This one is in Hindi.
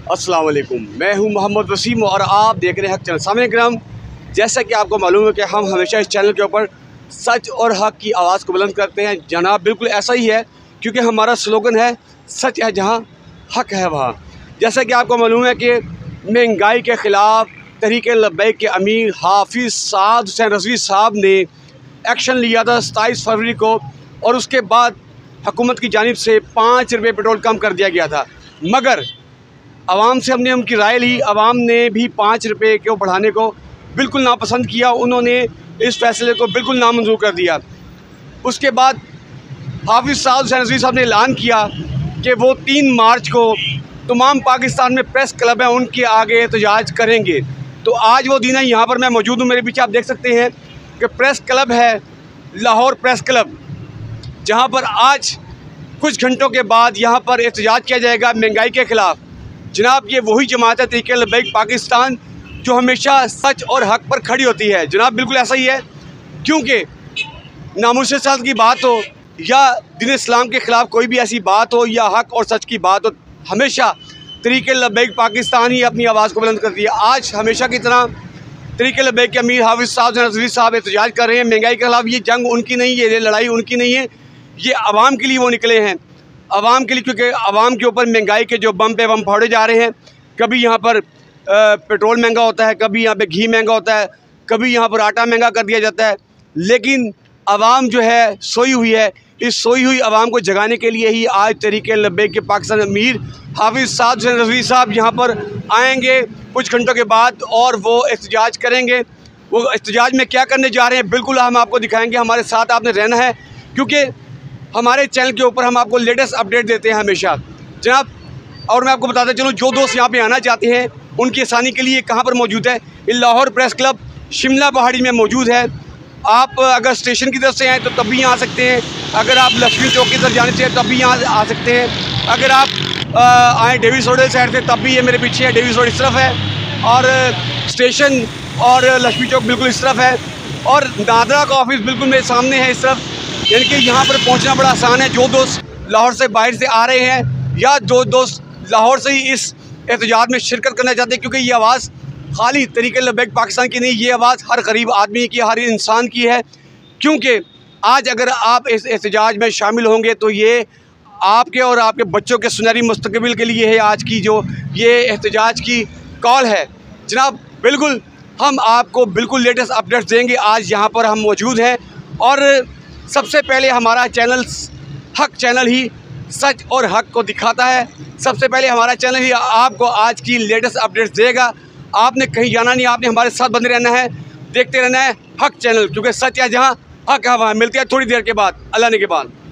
अस्सलाम वालेकुम, मैं हूं मोहम्मद वसीम और आप देख रहे हैं हक चैनल। सामने ग्राम, जैसा कि आपको मालूम है कि हम हमेशा इस चैनल के ऊपर सच और हक की आवाज़ को बुलंद करते हैं। जनाब बिल्कुल ऐसा ही है, क्योंकि हमारा स्लोगन है सच है जहां, हक है वहां। जैसा कि आपको मालूम है कि महंगाई के ख़िलाफ़ तहरीक लब्बैक के अमीर हाफिज़ साद हुसैन रज़वी साहब ने एक्शन लिया था 27 फरवरी को, और उसके बाद हुकूमत की जानिब से 5 रुपये पेट्रोल कम कर दिया गया था। मगर आवाम से हमने उनकी राय ली। आवाम ने भी 5 रुपये को बढ़ाने को बिल्कुल नापसंद किया। उन्होंने इस फैसले को बिल्कुल नामंजूर कर दिया। उसके बाद हाफिज़ साद हुसैन रज़वी साहब ने ऐलान किया कि वो 3 मार्च को तमाम पाकिस्तान में प्रेस क्लब हैं उनके आगे एहतजाज करेंगे। तो आज वो दिन है, यहाँ पर मैं मौजूद हूँ। मेरे पीछे आप देख सकते हैं कि प्रेस क्लब है, लाहौर प्रेस क्लब, जहाँ पर आज कुछ घंटों के बाद यहाँ पर एहतजाज किया जाएगा महंगाई के ख़िलाफ़। जनाब ये वही जमात है तहरीक लब्बैक पाकिस्तान जो हमेशा सच और हक पर खड़ी होती है। जनाब बिल्कुल ऐसा ही है, क्योंकि नामुस साथ की बात हो या दीन इस्लाम के ख़िलाफ़ कोई भी ऐसी बात हो या हक और सच की बात हो, हमेशा तहरीक लब्बैक पाकिस्तान ही अपनी आवाज़ को बुलंद करती है। आज हमेशा की तरह तहरीक लब्बैक के अमीर हाफिज़ साद हुसैन रज़वी साहब एहतजाज कर रहे हैं महंगाई के ख़िलाफ़। ये जंग उनकी नहीं है, ये लड़ाई उनकी नहीं है, ये आवाम के लिए वो निकले हैं, आवाम के लिए। क्योंकि आवाम के ऊपर महंगाई के जो बम पे बम फोड़े जा रहे हैं। कभी यहाँ पर पेट्रोल महंगा होता है, कभी यहाँ पे घी महंगा होता है, कभी यहाँ पर आटा महंगा कर दिया जाता है। लेकिन आवाम जो है सोई हुई है। इस सोई हुई आवाम को जगाने के लिए ही आज तहरीक लब्बैक के पाकिस्तान अमीर हाफिज़ साद हुसैन रज़वी साहब यहाँ पर आएँगे कुछ घंटों के बाद, और वो एहतजाज करेंगे। वो एहतजाज में क्या करने जा रहे हैं बिल्कुल हम आपको दिखाएँगे। हमारे साथ आपने रहना है, क्योंकि हमारे चैनल के ऊपर हम आपको लेटेस्ट अपडेट देते हैं हमेशा जनाब। और मैं आपको बताता चलूँ, जो दोस्त यहाँ पे आना चाहते हैं उनकी आसानी के लिए कहाँ पर मौजूद है, लाहौर प्रेस क्लब शिमला पहाड़ी में मौजूद है। आप अगर स्टेशन की तरफ से आएँ तो तब भी यहाँ आ सकते हैं। अगर आप लक्ष्मी चौक की तरफ जाने से तब भी यहाँ आ सकते हैं। अगर आप आएँ डेविस रोड साइड से तब भी, ये मेरे पीछे है डेविस रोड इस तरफ है, और स्टेशन और लक्ष्मी चौक बिल्कुल इस तरफ है, और नादरा का ऑफिस बिल्कुल मेरे सामने है इस तरफ। यानी कि यहाँ पर पहुँचना बड़ा आसान है। जो दोस्त लाहौर से बाहर से आ रहे हैं या जो दोस्त लाहौर से ही इस एहतजाज में शिरकत करना चाहते हैं, क्योंकि ये आवाज़ खाली तहरीक लब्बैक पाकिस्तान की नहीं, ये आवाज़ हर गरीब आदमी की, हर इंसान की है। क्योंकि आज अगर आप इस एहतजाज में शामिल होंगे तो ये आपके और आपके बच्चों के सुनहरी मुस्तकबिल के लिए है आज की जो ये एहतजाज की कॉल है। जनाब बिल्कुल हम आपको बिल्कुल लेटेस्ट अपडेट्स देंगे। आज यहाँ पर हम मौजूद हैं, और सबसे पहले हमारा चैनल हक चैनल ही सच और हक को दिखाता है। सबसे पहले हमारा चैनल ही आपको आज की लेटेस्ट अपडेट्स देगा। आपने कहीं जाना नहीं, आपने हमारे साथ बने रहना है, देखते रहना है हक चैनल, क्योंकि सच है जहां, हक है वहां। मिलते हैं थोड़ी देर के बाद, अल्लाह ने के बाद।